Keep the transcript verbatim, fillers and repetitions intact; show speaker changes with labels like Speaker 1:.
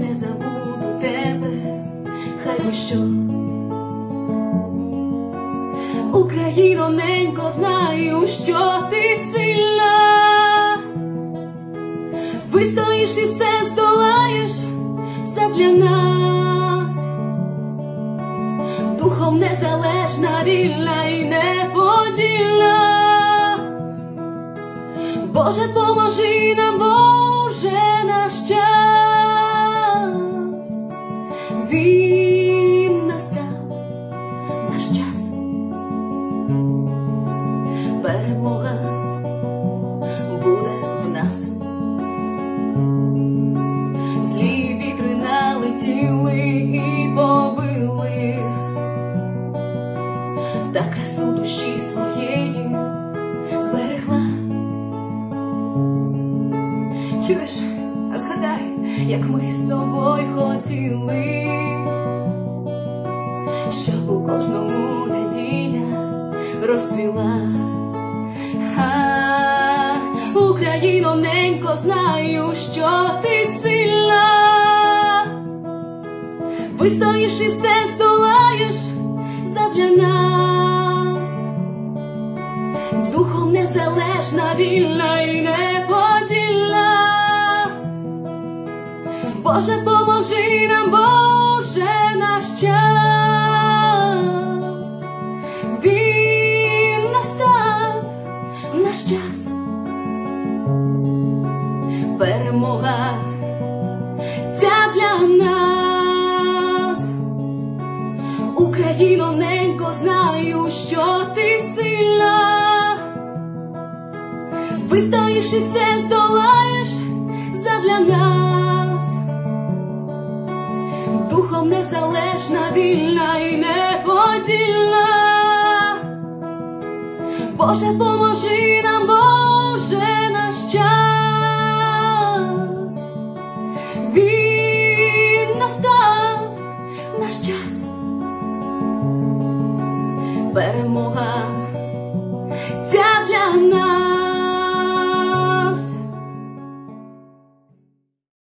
Speaker 1: не забуду тебе, хай би що. Україно, ненько, знаю, що ти сильна, вистоїш і все здолаєш задля нас. Духом незалежна, вільна і неподільна. Боже, поможи нам, Боже, наш час. Він настав, наш час. Перемога буде в нас. Злі вітри налетіли і побили, та красу душі своєї зберегла. Чуєш, а згадай, як ми з тобою хотіли, щоб у кожному надія розцвіла. А, Україно, ненько, знаю, що ти сильна, вистоїш і все здолаєш задля нас. Духом незалежна, вільна і неподільна. Боже, поможи нам, Боже, наш час. Він настав, наш час. Перемога ця для нас. Україно, ненько, знаю, що ти сильна, вистоїш і все здолаєш задля нас. Духом незалежна, вільна і неподільна. Боже, поможи нам, Боже, наш час.